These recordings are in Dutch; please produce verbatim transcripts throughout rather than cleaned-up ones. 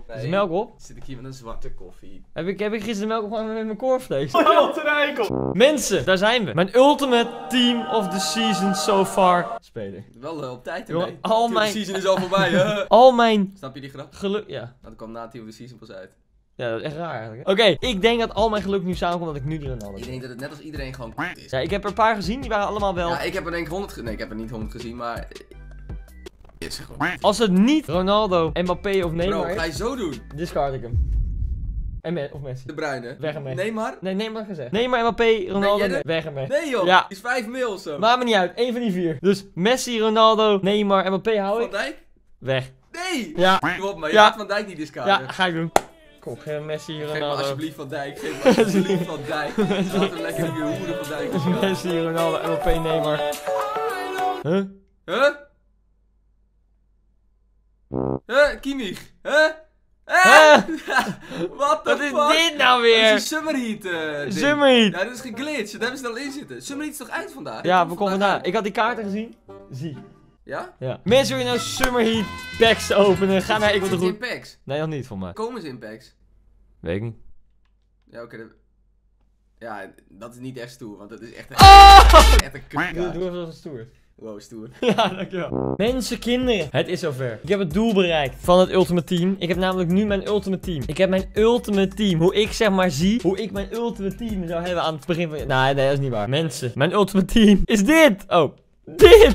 Nee. Is er melk op? Zit ik hier met een zwarte koffie. Heb ik, heb ik gisteren melk opgehangen met mijn cornflakes? Wat een eikel. Mensen, daar zijn we. Mijn ultimate team of the season so far. Speler. Wel uh, op tijd Jongen, ermee. al De mijn- season is al voorbij, hè? Al mijn Snap je die grap? geluk... Ja. Nou, dan kwam na Team of the Season pas uit. Ja, dat is echt raar eigenlijk. Oké, ik denk dat al mijn geluk nu samenkomt dat ik nu die Ronaldo Ik ben. denk dat het net als iedereen gewoon k*** is. Ja, ik heb er een paar gezien, die waren allemaal wel... Ja, ik heb er denk ik honderd gezien. Nee, ik heb er niet honderd gezien, maar... Is er gewoon. Als het niet Ronaldo, Mbappé of Neymar Bro, ga is, je zo doen? discard ik hem. En Me of Messi. De Bruyne. Weg ermee. Neymar? Nee, Neymar gezegd. Neymar, Mbappé, Ronaldo, jij de- nee, weg ermee. Nee joh, Ja. die is vijf mil of zo. Maakt me niet uit, één van die vier. Dus Messi, Ronaldo, Neymar, Mbappé hou Van ik. Dijk? Weg. Nee! Ja. Kom op, maar je Ja. gaat Van Dijk niet discarden. Ja, ga ik doen. Kom, geef Messi, Geef me Ronaldo. alsjeblieft Van Dijk. Geef me alsjeblieft Van Dijk. Laten we lekker die hoeden Van Dijk discarden. Messi, Ronaldo, Mbappé, Neymar. Huh? Huh? Huh? Kimmich? Huh? Huh? What the Wat is fuck? dit nou Dat is weer? een Summerheat eh ding. Summerheat. Ja, dat is geglitcht. Dat hebben ze er al in zitten. Summerheat is toch uit vandaag? Ja, Komt we komen vandaag vandaag. uit. Ik had die kaarten gezien. Zie. Ja? Ja. Mensen, wil je nou Summerheat packs openen? Ga naar ik wil de Zit goed. in packs? Nee, nog niet voor mij. Komen ze in packs? Weet ik niet. Ja, oké. dat- Ja, dat is niet echt stoer, want dat is echt een, Oh! echt een Doe, kutkaart. doe even zoals het stoer. Wow, stoer. Ja, dankjewel. Mensen, kinderen. Het is zover. Ik heb het doel bereikt van het Ultimate Team. Ik heb namelijk nu mijn Ultimate Team. Ik heb mijn Ultimate Team. Hoe ik zeg maar zie, hoe ik mijn Ultimate Team zou hebben aan het begin van... Nee, nee, dat is niet waar. Mensen, mijn Ultimate Team is dit. Oh, dit.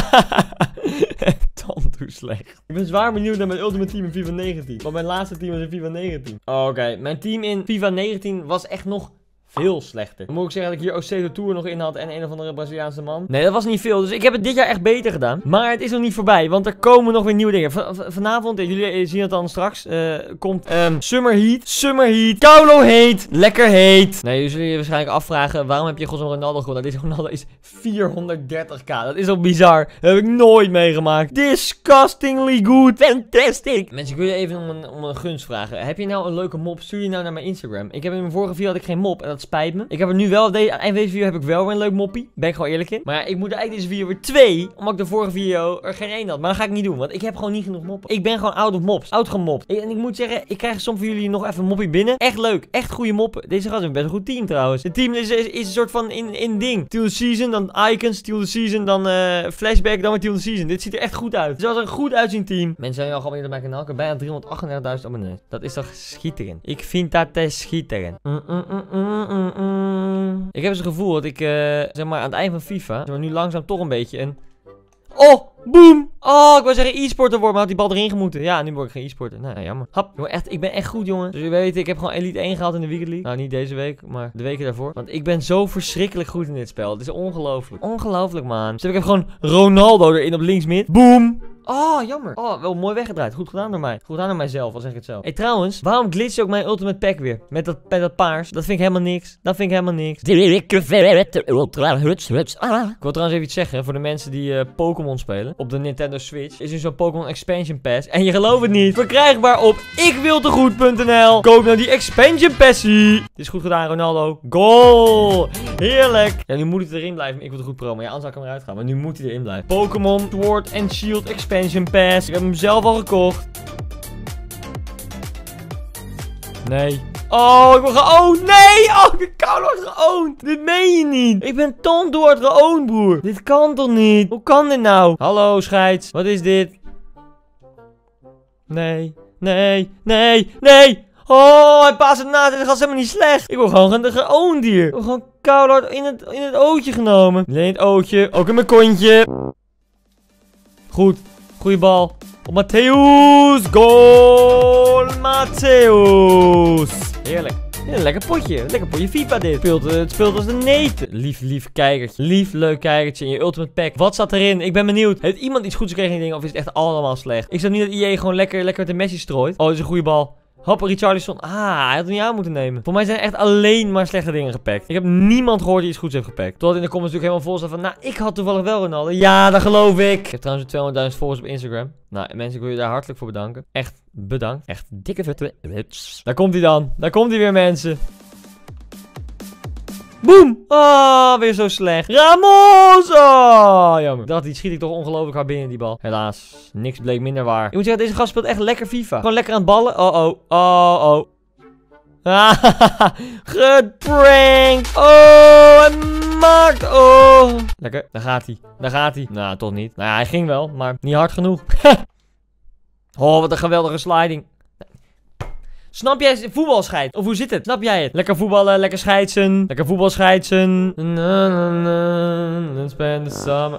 Tandtoe slecht. Ik ben zwaar benieuwd naar mijn Ultimate Team in FIFA negentien. Want mijn laatste team was in FIFA negentien. Oh, oké, mijn team in FIFA negentien was echt nog... veel slechter. Dan moet ik zeggen dat ik hier Ocedo Tour nog in had en een of andere Braziliaanse man. Nee, dat was niet veel. Dus ik heb het dit jaar echt beter gedaan. Maar het is nog niet voorbij, want er komen nog weer nieuwe dingen. V vanavond, en jullie zien het dan straks, uh, komt um, Summer Heat. Summer Heat. Kaulo heet. Lekker heet. Nee, jullie zullen je waarschijnlijk afvragen, waarom heb je godsnaam Ronaldo gewonnen? Deze Ronaldo is vierhonderddertig k. Dat is al bizar. Dat heb ik nooit meegemaakt. Disgustingly good. Fantastic. Mensen, ik wil je even om een, om een gunst vragen. Heb je nou een leuke mop? Stuur je nou naar mijn Instagram. Ik heb in mijn vorige video had ik geen mop en dat spijt me. Ik heb er nu wel, de, aan het eind van deze video heb ik wel weer een leuk moppie. Ben ik gewoon eerlijk in. Maar ja, ik moet er eigenlijk deze video weer twee, omdat ik de vorige video er geen één had. Maar dat ga ik niet doen, want ik heb gewoon niet genoeg moppen. Ik ben gewoon out of mops. Oud gemopt. En ik moet zeggen, ik krijg soms van jullie nog even een moppie binnen. Echt leuk. Echt goede moppen. Deze gast is een best een goed team trouwens. Het team is, is, is een soort van in, in ding. Till the season, dan icons. Till the season, dan uh, flashback, dan weer till the season. Dit ziet er echt goed uit. Het is als een goed uitzien team. Mensen zijn al geabonneerd op mijn kanaal. Ik heb bijna driehonderdachtendertigduizend abonnees. Dat is toch schitterend. Ik vind dat te schitterend. Mm, mm, mm, mm, mm, mm. Ik heb eens het gevoel dat ik, uh, zeg maar, aan het eind van FIFA, zeg maar, nu langzaam toch een beetje een... Oh, boom! Oh, ik wou zeggen e-sporter worden, maar had die bal erin gemoeten. Ja, nu word ik geen e-sporter. Nou, jammer. Hap, jongen, echt, ik ben echt goed, jongen. Dus je weet, ik heb gewoon Elite één gehaald in de Weekend League. Nou, niet deze week, maar de weken daarvoor. Want ik ben zo verschrikkelijk goed in dit spel. Het is ongelooflijk. Ongelooflijk, man. Dus heb ik gewoon Ronaldo erin op linksmid. Boom! Oh, jammer. Oh, wel mooi weggedraaid. Goed gedaan door mij. Goed gedaan door mijzelf, al zeg ik het zelf. Hey, trouwens, waarom glitcht ook mijn ultimate pack weer? Met dat, met dat paars. Dat vind ik helemaal niks. Dat vind ik helemaal niks. Ik wil trouwens even iets zeggen voor de mensen die uh, Pokémon spelen. Op de Nintendo Switch is er zo'n Pokémon Expansion Pass. En je gelooft het niet. Verkrijgbaar op ikwiltegoed punt n l. Koop nou die Expansion Passie. Dit is goed gedaan, Ronaldo. Goal. Heerlijk. Ja, nu moet het erin blijven. Ik wil het goed promo. Ja, anders zou ik hem eruit gaan. Maar nu moet hij erin blijven. Pokémon Sword and Shield Expansion Pass. Ik heb hem zelf al gekocht. Nee. Oh, ik word geowned. Nee. Oh, de kou wordt geowned. Dit meen je niet. Ik ben tondoord geowned, broer. Dit kan toch niet? Hoe kan dit nou? Hallo, scheids. Wat is dit? Nee. Nee. Nee. Nee. Oh, hij paast het na. Dit gaat helemaal niet slecht. Ik word gewoon geowned hier. Ik word gewoon koud in het, in het ootje genomen. Alleen het ootje. Ook in mijn kontje. Goed. Goeie bal. Op Matthäus. Goal. Matthäus. Heerlijk. Ja, lekker potje. Lekker potje FIFA dit. Het speelt, het speelt als de neet. Lief, lief kijkertje. Lief, leuk kijkertje in je ultimate pack. Wat zat erin? Ik ben benieuwd. Heeft iemand iets goeds gekregen in die dingen of is het echt allemaal slecht? Ik zou niet dat I E gewoon lekker, lekker met de Messi strooit. Oh, dit is een goede bal. Hop, Richarlison. Ah, hij had het niet aan moeten nemen. Voor mij zijn er echt alleen maar slechte dingen gepakt. Ik heb niemand gehoord die iets goeds heeft gepakt. Totdat in de comments natuurlijk helemaal vol staat van... Nou, ik had toevallig wel Ronaldo. Ja, dat geloof ik. Ik heb trouwens tweehonderdduizend volgers op Instagram. Nou, mensen, ik wil je daar hartelijk voor bedanken. Echt bedankt. Echt dikke vette... Daar komt hij dan. Daar komt hij weer, mensen. Boom! Oh, weer zo slecht. Ramos! Oh, jammer. Dat die schiet ik toch ongelooflijk hard binnen die bal. Helaas, niks bleek minder waar. Ik moet zeggen, deze gast speelt echt lekker FIFA. Gewoon lekker aan het ballen. Oh, oh. Oh, oh. Geprankt. Oh, hij maakt. Oh. Lekker. Daar gaat hij. Daar gaat hij. Nou, toch niet. Nou ja, hij ging wel, maar niet hard genoeg. Oh, wat een geweldige sliding. Snap jij voetbalscheit? Of hoe zit het? Snap jij het? Lekker voetballen, lekker scheidsen. Lekker voetbalscheidsen. Na, na, na, let's spend the summer.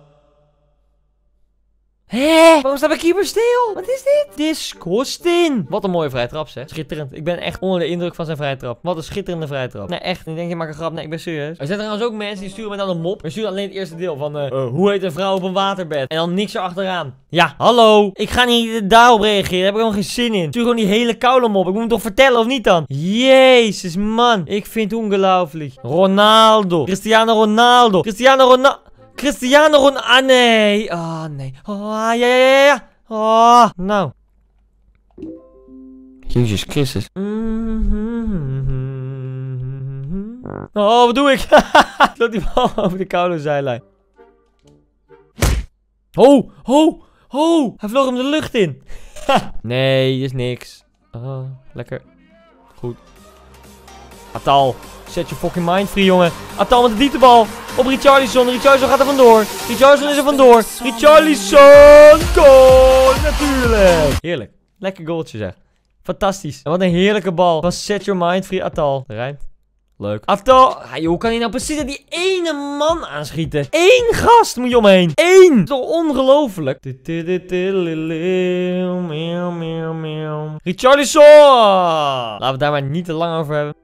Hé? Waarom staat mijn keeper stil? Wat is dit? Disgusting. Wat een mooie vrije trap, zeg. Schitterend. Ik ben echt onder de indruk van zijn vrije trap. Wat een schitterende vrije trap. Nee, echt. Ik denk, je maakt een grap. Nee, ik ben serieus. Er zijn trouwens ook mensen die sturen me dan een mop. We sturen alleen het eerste deel van, uh, uh, hoe heet een vrouw op een waterbed? En dan niks erachteraan. Ja, hallo. Ik ga niet daarop reageren. Daar heb ik gewoon geen zin in. Stuur gewoon die hele koude mop. Ik moet hem toch vertellen, of niet dan? Jezus, man. Ik vind het ongelooflijk. Ronaldo. Cristiano Ronaldo. Cristiano Ronaldo. Cristiano Ronaldo. Ah, nee. Ah, oh, nee. Oh, ja, ja, ja, ja. Oh, nou. Jezus Christus. Oh, wat doe ik? Sloot die bal over de koude zijlijn. Oh, oh, oh. Hij vloog hem de lucht in. Nee, is niks. Oh, lekker. Goed. Atal. Zet je fucking mind free, jongen. Atal met de dieptebal. Op Richarlison. Richarlison gaat er vandoor. Richarlison is er vandoor. Richarlison. Goal. Natuurlijk. Heerlijk. Lekker goaltje, zeg. Fantastisch. En wat een heerlijke bal. Van Set Your Mind Free Atal. Rijmt. Leuk. Atal. Ah, joh, hoe kan hij nou precies die ene man aanschieten? Eén gast moet je omheen. Eén. Dat is toch ongelooflijk. Richarlison. Laten we het daar maar niet te lang over hebben.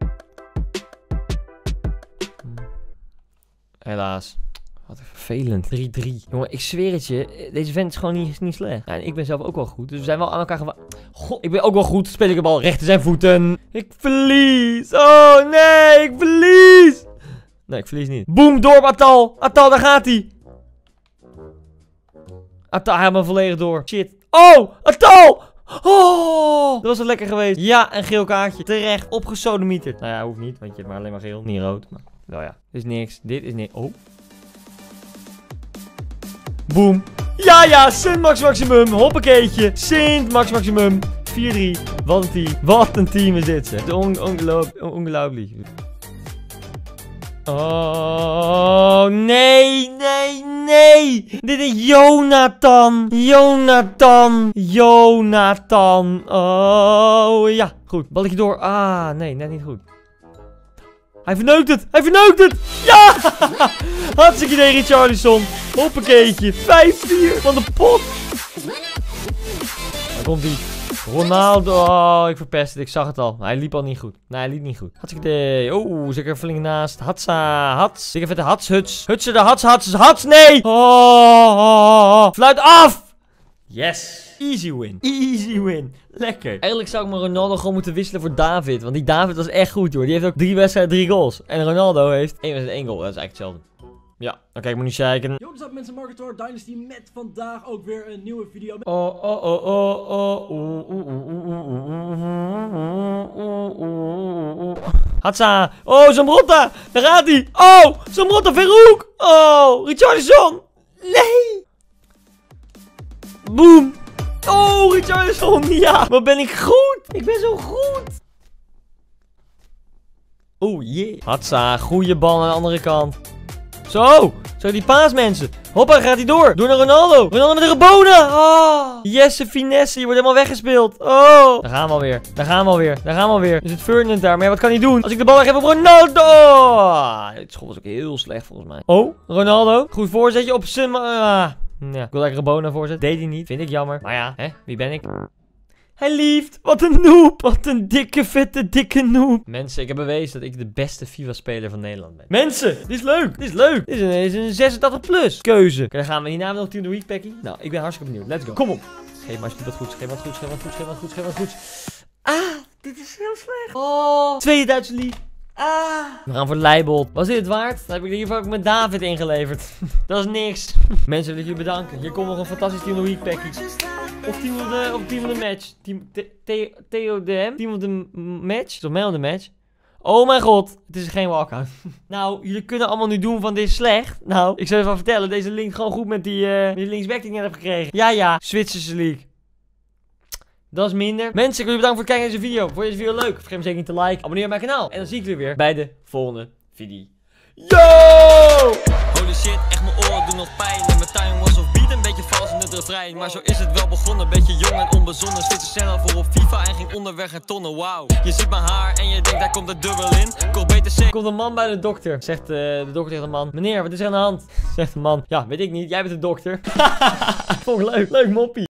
Helaas. Wat vervelend. drie drie. Jongen, ik zweer het je. Deze vent is gewoon niet, niet slecht. Ja, en ik ben zelf ook wel goed. Dus we zijn wel aan elkaar gewa... God, ik ben ook wel goed. Speel ik de bal recht in zijn voeten. Ik verlies. Oh, nee. Ik verlies. Nee, ik verlies niet. Boom, door op Atal. Atal, daar gaat hij. Atal, hij had me volledig door. Shit. Oh, Atal. Oh, dat was wel lekker geweest. Ja, een geel kaartje. Terecht, opgesodemieterd. Nou ja, hoeft niet, want je hebt maar alleen maar geel. Niet rood, maar... Nou ja, dit is niks. Dit is niks. Oh. Boom. Ja, ja, Sint Max Maximum. Hoppakeetje. Sint Max Maximum. vier drie. Wat een team. Wat een team is dit, zeg. Ongelooflijk. Oh, nee, nee, nee. Dit is Jonathan. Jonathan. Jonathan. Oh, ja. Goed, balletje door. Ah, nee, net niet goed. Hij verneukt het! Hij verneukt het! Ja! Hartstikke idee, Richarlison. Hoppakeetje. vijf vier van de pot. Daar komt hij. Ronaldo. Oh, ik verpest het. Ik zag het al. Hij liep al niet goed. Nee, hij liep niet goed. Hartstikke idee. Oh, zeker flink naast. Hatsa. Hats. Zeker vette hats. Huts. Hutsen de hats. Hats. Hats. Nee! Oh, oh, oh. Fluit af! Yes. Easy win. Easy win. Lekker. Eigenlijk zou ik mijn Ronaldo gewoon moeten wisselen voor David. Want die David was echt goed, hoor. Die heeft ook drie wedstrijden, drie goals. En Ronaldo heeft één wedstrijd, één goal. Dat is eigenlijk hetzelfde. Ja, oké, okay, ik moet niet zeiken. Yo, wat is up mensen, Marketor Dynasty met vandaag ook weer een nieuwe video. Oh, oh, oh, oh, oh. Hatsa. Oh, Zambrotta. Daar gaat hij. Oh, Zambrotta, Verhoek. Oh, Richarlison. Nee. Boom. Oh, Richarlison. Ja. Wat ben ik goed. Ik ben zo goed. Oh, yeah. Hatsa. Goeie bal aan de andere kant. Zo. Zo, die paas, mensen. Hoppa, gaat hij door. Door naar Ronaldo. Ronaldo met de Rabona. Oh. Jesse, finesse. Je wordt helemaal weggespeeld. Oh. Daar gaan we alweer. Daar gaan we alweer. Daar gaan we alweer. Er zit Ferdinand daar. Maar ja, wat kan hij doen? Als ik de bal weggeef op Ronaldo. Oh. Dit schot was ook heel slecht, volgens mij. Oh, Ronaldo. Goed voorzetje op zijn... Uh. Ja, ik wil lekker Rabona voorzetten. Deed hij niet. Vind ik jammer. Maar ja, hè? Wie ben ik? Hij lieft. Wat een noob. Wat een dikke, vette, dikke noob. Mensen, ik heb bewezen dat ik de beste FIFA-speler van Nederland ben. Mensen, dit is leuk. Dit is leuk. Dit is een, dit is een zesentachtig plus keuze. Oké, dan gaan we hierna nog Team of the Week packie. Nou, ik ben hartstikke benieuwd. Let's go. Kom op. Geef maar alsjeblieft wat goeds. Geef wat goeds. Geef wat goeds. Geef wat goeds. Geef wat goeds. Ah, dit is heel slecht. Oh. Tweede Duitse lief. Ah. We gaan voor Leibold. Was dit het waard? Dan heb ik hiervoor ook met David ingeleverd. Dat is niks. Mensen, wil ik jullie bedanken. Hier komt nog een fantastisch Team of the Week packie. Of team of the, of team of the match. Team, Theo de M? Team of the match? Toch mij of the match? Oh mijn god, het is geen walkout. Nou, jullie kunnen allemaal nu doen van dit is slecht. Nou, ik zal je even vertellen, deze linkt gewoon goed met die, uh, die linksback die ik net heb gekregen. Ja, ja, Zwitserse League. Dat is minder. Mensen, ik wil je bedanken voor het kijken naar deze video. Vond je deze video leuk? Vergeet me zeker niet te liken. Abonneer op mijn kanaal. En dan zie ik jullie weer bij de volgende video. Yo! Holy shit, echt mijn oren doen nog pijn. En mijn tuin was of beat een beetje vals in het refrein. Maar zo is het wel begonnen, beetje jong en onbezonnen. Switchen snel voor op FIFA en ging onderweg naar tonnen. Wauw, je ziet mijn haar en je denkt daar komt er dubbel in. Kocht beter C. Komt een man bij de dokter. Zegt uh, de dokter tegen de man. Meneer, wat is er aan de hand? Zegt de man. Ja, weet ik niet. Jij bent de dokter. Vond ik leuk. Leuk moppie.